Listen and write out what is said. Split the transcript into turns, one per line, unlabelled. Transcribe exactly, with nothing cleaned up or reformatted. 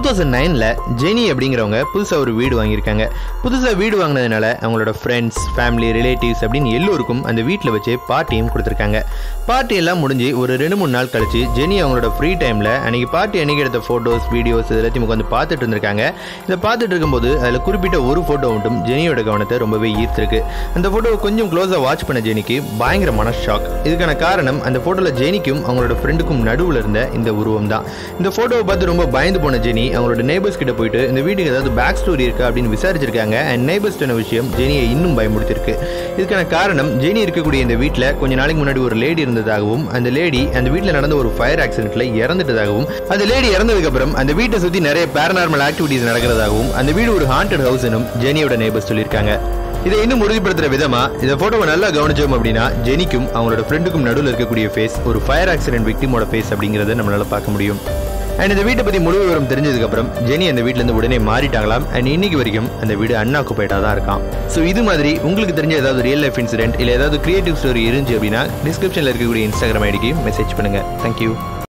Thousand நைன்ல Jenny அப்படிங்கிறவங்க புதுசாக ஒரு வீடு வாங்கியிருக்காங்க. புதுசாக வீடு வாங்கினதுனால அவங்களோட ஃப்ரெண்ட்ஸ், ஃபேமிலி, ரிலேட்டிவ்ஸ் அப்படின்னு எல்லோருக்கும் அந்த வீட்டில் வச்சு பார்ட்டியும் கொடுத்துருக்காங்க. பார்ட்டி எல்லாம் முடிஞ்சு ஒரு ரெண்டு மூணு நாள் கழிச்சு ஜெனி அவங்களோட ஃப்ரீ டைமில் அன்றைக்கி பார்ட்டி அன்றைக்கி எடுத்த ஃபோட்டோஸ், வீடியோஸ் இது எல்லாத்தையும் உட்காந்து பார்த்துட்டு இருந்திருக்காங்க. இதை பார்த்துட்டு இருக்கும்போது அதில் குறிப்பிட்ட ஒரு ஃபோட்டோ மட்டும் ஜெனியோட கவனத்தை ரொம்பவே ஈர்த்திருக்கு. அந்த ஃபோட்டோவை கொஞ்சம் க்ளோஸாக வாட்ச் பண்ண ஜெனிக்கு பயங்கரமான ஷாக். இதுக்கான காரணம் அந்த ஃபோட்டோவில் ஜெனிக்கும் அவங்களோட ஃப்ரெண்டுக்கும் நடுவில் இருந்த இந்த உருவம் தான். இந்த ஃபோட்டோவை பார்த்து ரொம்ப பயந்து போன ஜெனி அவங்களோட நெய்பர்ஸ் கிட்ட போயிட்டு இந்த வீட்டுக்கு ஏதாவது பேக் ஸ்டோரி இருக்கா அப்படின்னு விசாரிச்சிருக்காங்க. அண்ட் நெய்பர்ஸ் சொன்ன விஷயம் ஜெனியை இன்னும் பயமுடுத்திருக்கு. இதுக்கான காரணம் ஜெனி இருக்கக்கூடிய இந்த வீட்டில் கொஞ்ச நாளைக்கு முன்னாடி ஒரு லேடி இருந்ததாகவும், அந்த லேடி அந்த வீட்டில் நடந்த ஒரு ஃபயர் ஆக்சிடென்ட்ல இறந்துட்டதாகவும், அந்த லேடி இறந்ததுக்கு அப்புறம் அந்த வீட்டை சுற்றி நிறைய பேரநார்மல் ஆக்டிவிட்டிஸ் நடக்கிறதாகவும், அந்த வீடு ஒரு ஹாண்டட் ஹவுஸ்னும் ஜெனியோட நெய்பர்ஸ் சொல்லியிருக்காங்க. இதை இன்னும் உறுதிப்படுத்துற விதமா இந்த போட்டோவை நல்லா கவனிச்சோம் அப்படின்னா ஜெனிக்கும் அவங்களோட ஃப்ரெண்டுக்கும் நடுவில் இருக்கக்கூடிய ஃபேஸ் ஒரு ஃபயர் ஆக்சிடென்ட் விக்டிமோட ஃபேஸ் அப்படிங்கிறத நம்மளால பார்க்க முடியும். அண்ட் இந்த வீட்டை பற்றி முழு விவரம் தெரிஞ்சதுக்கு அப்புறம் ஜெனி அந்த வீட்டிலேருந்து உடனே மாறிட்டாங்களாம். அண்ட் இன்னைக்கு வரைக்கும் அந்த வீடு அன்ஆக்குபைடாக தான் இருக்கான். ஸோ இது மாதிரி உங்களுக்கு தெரிஞ்ச ஏதாவது ரியல் லைஃப் இன்சிடென்ட் இல்லை ஏதாவது கிரியேட்டிவ் ஸ்டோரி இருந்துச்சு அப்படின்னா டிஸ்கிரிப்ஷனில் இருக்கக்கூடிய இன்ஸ்டாகிராம் ஐடிக்கு மெசேஜ் பண்ணுங்கள். தேங்க்யூ.